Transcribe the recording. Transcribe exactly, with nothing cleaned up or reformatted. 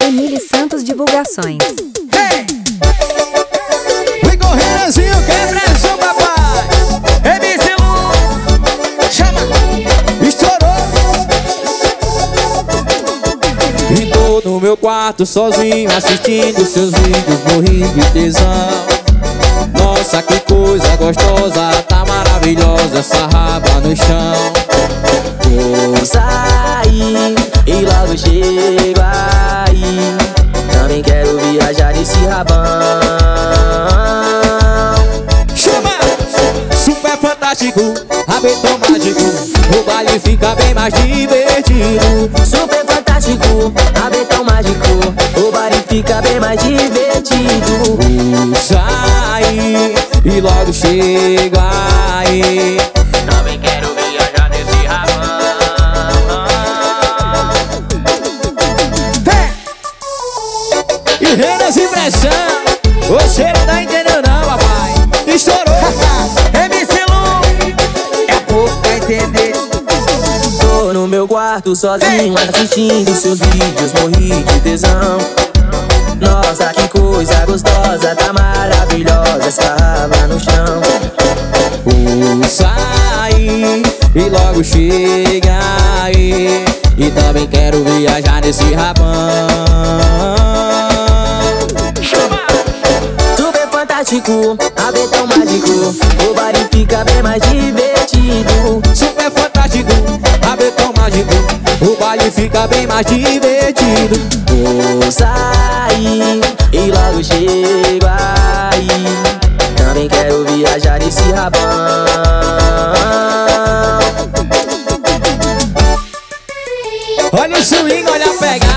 Emílio Santos Divulgações. Hey! Vem correndo, quebra seu papai. M C Lu, chama. Estourou. E tô no meu quarto sozinho assistindo seus vídeos, morri de tesão. Nossa, que coisa gostosa, tá maravilhosa essa raba no chão. Vou sair e logo chego aí. Também quero viajar nesse rabão. Chama! Super fantástico, rabetão mágico, o baile fica bem mais divertido. Super fantástico, rabetão mágico, o baile fica bem mais divertido. Vou sair e logo chego aí. Também quero viajar nesse rabão. E Renas Impressão, você não tá entendendo não, papai. Estourou. M C Lu, é pouco pra entender. Tô no meu quarto sozinho assistindo seus vídeos, morri de tesão. Nossa, que coisa gostosa, tá maravilhosa essa raba no chão. Vou sair e logo chega aí. E também quero viajar nesse rabão. Super fantástico, rabetão mágico, o baile fica bem mais divertido. Super fantástico, rabetão mágico, o baile fica bem mais divertido. Vou sair e logo chego aí. Também quero viajar nesse rabão. Olha o swing, olha a pegada.